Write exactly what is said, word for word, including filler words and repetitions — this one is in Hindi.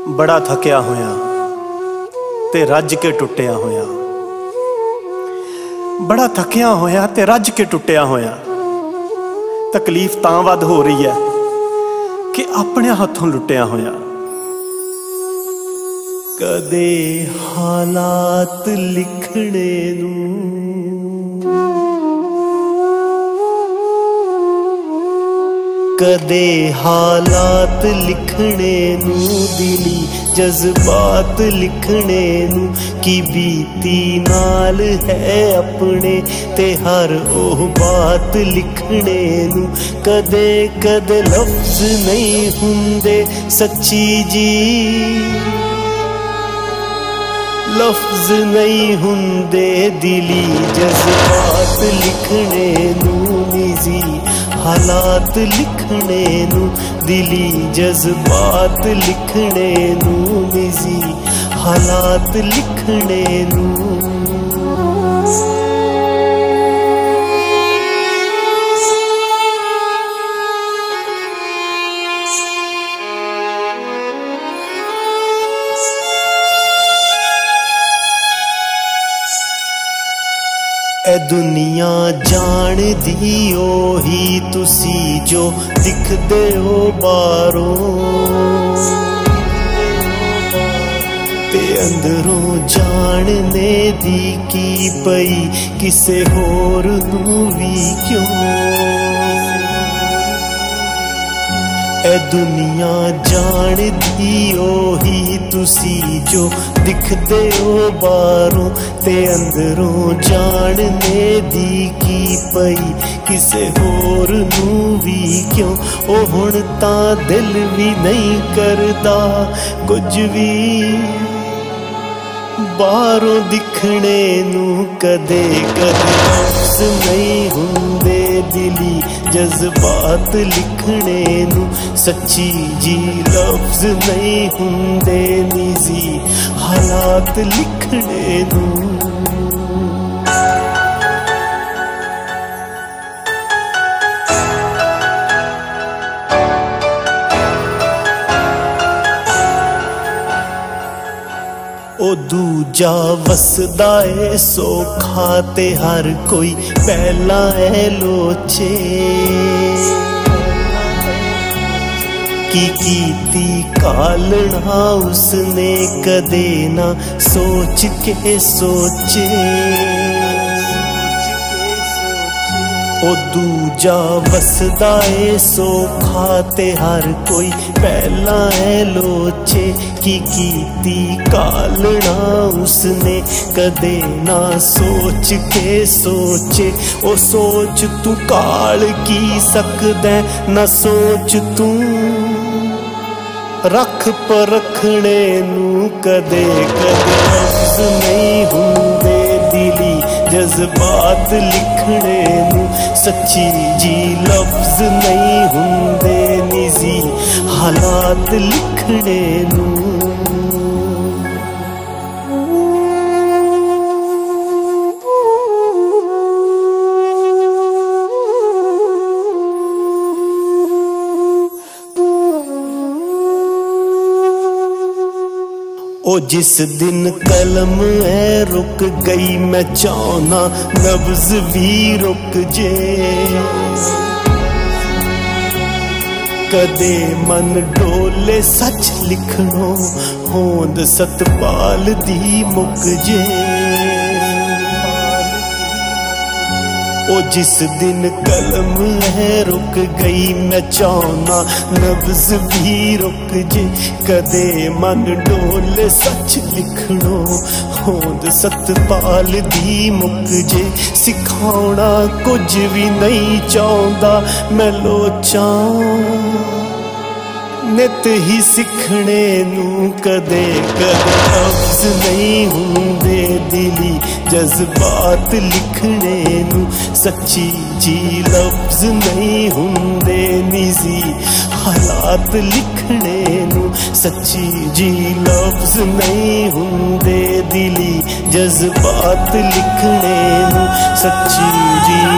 बड़ा थकिया होया ते रज के टुटिया होया, बड़ा थकिया होया ते रज के टुटिया होया। तकलीफ तां वध हो रही है कि अपने हाथों लुटिया होया। कदे हालात लिखने नूं कदे हालात लिखने नूं दिली जज्बात लिखने नूं की बीती नाल है अपने ते हर ओह बात लिखने नूं। कदे कदे लफ्ज नहीं हुंदे सच्ची जी, लफ्ज नहीं हुंदे दिली जज्बात लिखने नूं निजी हालात लिखने नूं दिली जज्बात लिखने नूं निजी हालात लिखने नूं। ए दुनिया जान दी ओही तुसी जो दिखदे हो बारों ते अंदरों जानने दी की पई किसे होर नूं वी क्यों। ए दुनिया जान दी ओही तुसी जो दिखदे हो बारों ते अंदरों जानने दी की पई किसे होर नूं वी क्यों। ओ हुण तां दिल भी नहीं करदा कुछ भी बारों दिखने नूं। कदे कदे लफ्ज़ नहीं हुंदे दिली जज्बात लिखने नूं सच्ची जी, लफ्ज़ नहीं हुंदे निजी हालात लिखने नूं। ओ दूजा वसदा है सौखा ते हर कोई पहला है लोचे की कीती कालना उसने कदे ना सोच के सोचे। ओ दूजा वसदा है सौखा ते हर कोई पहला है लोचे की कीती कालना उसने कदे ना सोच के सोचे। ओ सोच तू काल की सकदा ना सोच तू रख परखने नूं। कदे कदे लफ्ज़ नहीं हुंदे दिली जज्बात लिखने नूं सच्ची जी, लफ्ज़ नहीं हुंदे निजी हालात लिखने नूं। ओ जिस दिन कलम है रुक गई मैं चाहना नब्ज़ भी रुक जे। कदे मन डोले सच लिखनो होंद सतपाल दी मुक जे। ओ जिस दिन कलम है रुक गई मैं चाहना नब्ज़ भी रुक जे। कदे मन डोले सच लिखनो होंद सतपाल दी मुक जे। सिखाउणा कुछ भी नहीं चाहता मैं लोचा नित ही सिखने नूं। कदे कदे लफ्ज़ नहीं हुंदे दिली जज्बात लिखने नूं सच्ची जी, लफ्ज़ नहीं हुंदे निजी हालात लिखने नूं सच्ची जी, लफ्ज़ नहीं हुंदे दिली जज्बात लिखने नूं सच्ची जी।